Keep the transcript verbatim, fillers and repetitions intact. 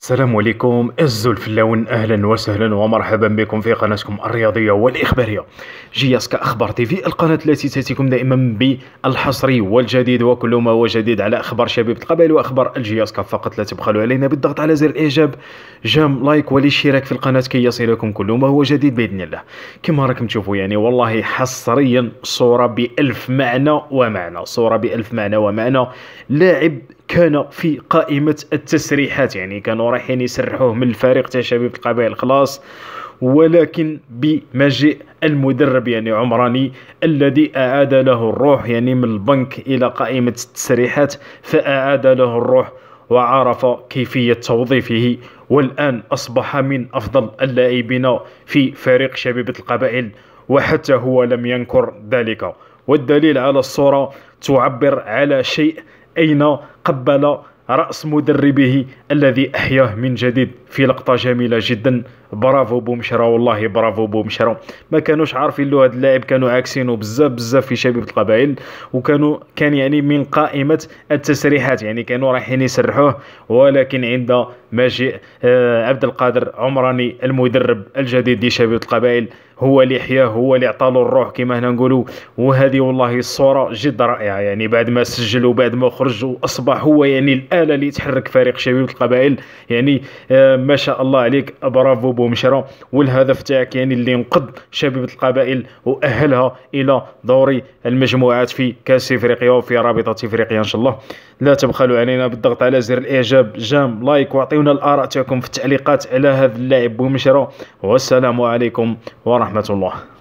السلام عليكم الزول في اللون، اهلا وسهلا ومرحبا بكم في قناتكم الرياضيه والاخباريه جياسكا اخبار تيفي، القناه التي تاتيكم دائما بالحصري والجديد وكل ما هو جديد على اخبار شبيبه القبائل واخبار الجياسكا. فقط لا تبخلوا علينا بالضغط على زر الاعجاب، جام لايك والاشتراك في القناه كي يصلكم كل ما هو جديد باذن الله. كما راكم تشوفوا يعني والله حصريا صوره بألف معنى ومعنى، صوره بألف معنى ومعنى. لاعب كان في قائمة التسريحات، يعني كانوا رايحين يسرحوه من الفريق تاع شبيبة القبائل خلاص، ولكن بمجيء المدرب يعني عمراني الذي أعاد له الروح يعني من البنك إلى قائمة التسريحات، فأعاد له الروح وعرف كيفية توظيفه، والآن أصبح من أفضل اللاعبين في فريق شبيبة القبائل، وحتى هو لم ينكر ذلك. والدليل على الصورة تعبر على شيء، أين قبل رأس مدربه الذي أحياه من جديد في لقطة جميلة جدا. برافو بومشرا، والله برافو بومشرا. ما كانوش عارفين له هذا اللاعب، كانوا عاكسينه بزاف بزاف في شبيبة القبائل، وكانوا كان يعني من قائمة التسريحات، يعني كانوا رايحين يسرحوه، ولكن عند مجيء آه عبد القادر عمراني المدرب الجديد لشبيبة القبائل هو اللي حياه، هو اللي عطاله الروح كما هنا نقولوا. وهذه والله الصورة جد رائعة، يعني بعد ما سجل وبعد ما خرج واصبح هو يعني الآلة اللي تحرك فريق شبيبة القبائل. يعني آه ما شاء الله عليك، برافو بومشرا. والهدف تاعك يعني اللي انقذ شبيبة القبائل واهلها الى دور المجموعات في كاس افريقيا وفي رابطة افريقيا ان شاء الله. لا تبخلوا علينا بالضغط على زر الاعجاب، جام لايك، واعطيونا الاراء تاعكم في التعليقات على هذا اللاعب بومشرا. والسلام عليكم ورحمة الله.